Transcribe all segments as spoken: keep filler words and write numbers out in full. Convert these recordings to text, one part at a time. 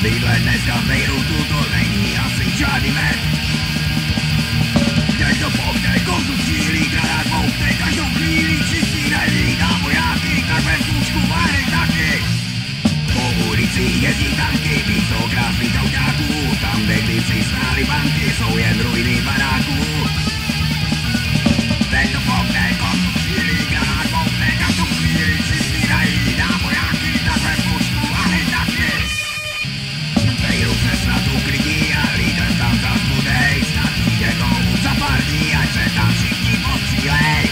Bydle dneska v Bejrutu, to není asi žádný med. Teď to povte, kontu střílí, granát poupte, každou chvíli čistí nelí na vojáky, tak ve vzdušku váhy taky. Po ulicích jezdí tanky, místo krásných autáků, tam kde kdysi stály banky, jsou jen ruiny baráků. Teď to povte, kontu střílí, granát poupte, každou chvíli čistí nelí na vojáky, tak ve vzdušku váhy taky. Bejrut se snad uklidí a lídr tam zas budej, snad přijde domů za pár dní, ať se tam všichni postřílej.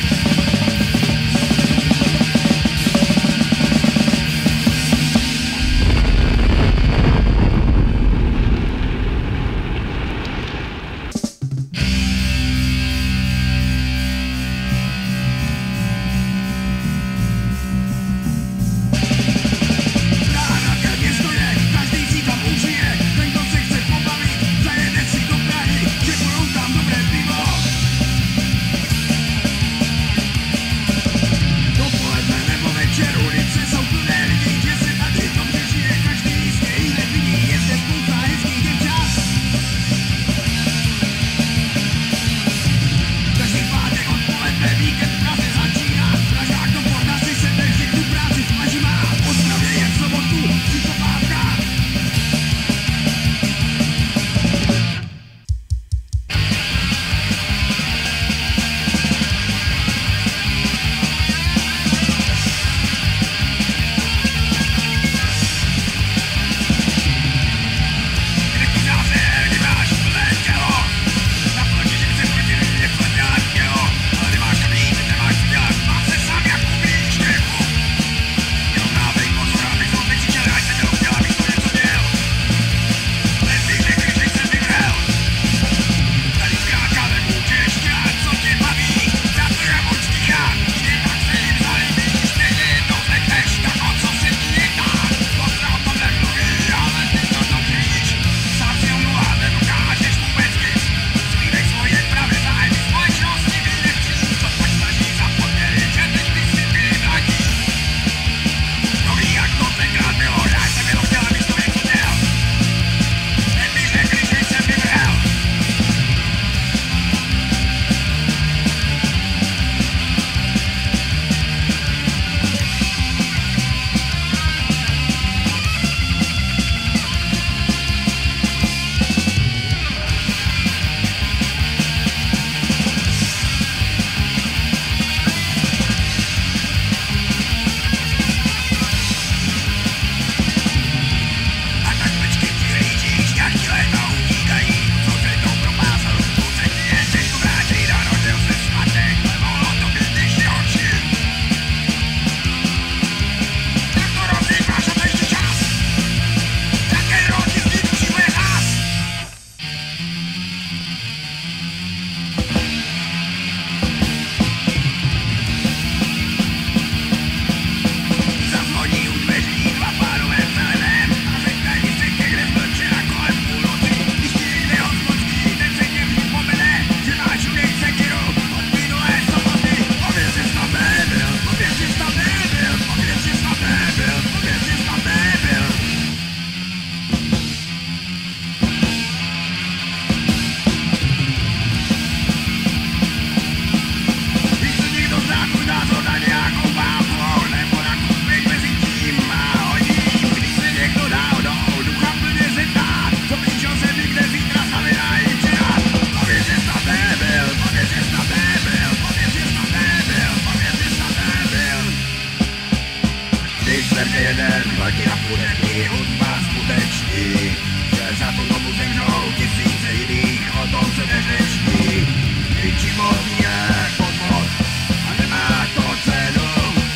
jeden, taky na půdeký hudba skuteční, že za tu dobu zemřou tisíce jiných, o tom se neřeší. Ničí moc je podvod a nemá to cenu.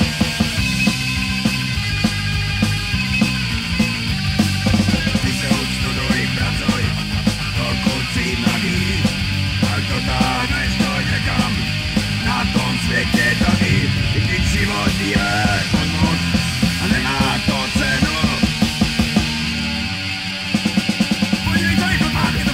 Ty se odstuduj, pracuj, dokud jsi nahý, tak dotáhneš to někam, na tom světě taky. Když život je podvod a nemá to cenu. Podívej, co je to má,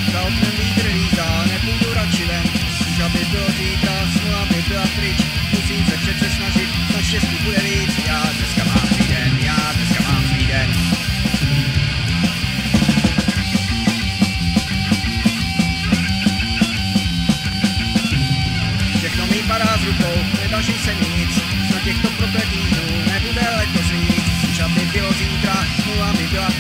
Za oknem vítr lízá, nepůjdu radši ven. Už aby bylo zítra, smůla by byla pryč. Musím se přece snažit, snad štěstí bude víc. Já dneska mám svý den, já dneska mám svý den. Všechno mi padá z rukou, nedaří se mi nic. Na těchto prokletých dnů nebude letos víc. Už aby bylo zítra, smůla by byla